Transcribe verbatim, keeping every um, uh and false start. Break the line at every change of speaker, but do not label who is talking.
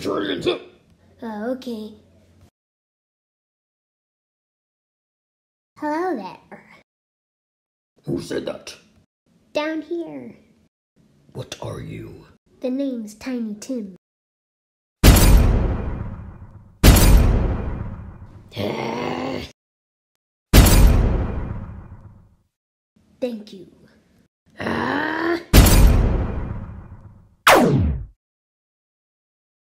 your hands up.
Oh, okay. Hello there.
Who said that?
Down here.
What are you?
The name's Tiny Tim. Thank you.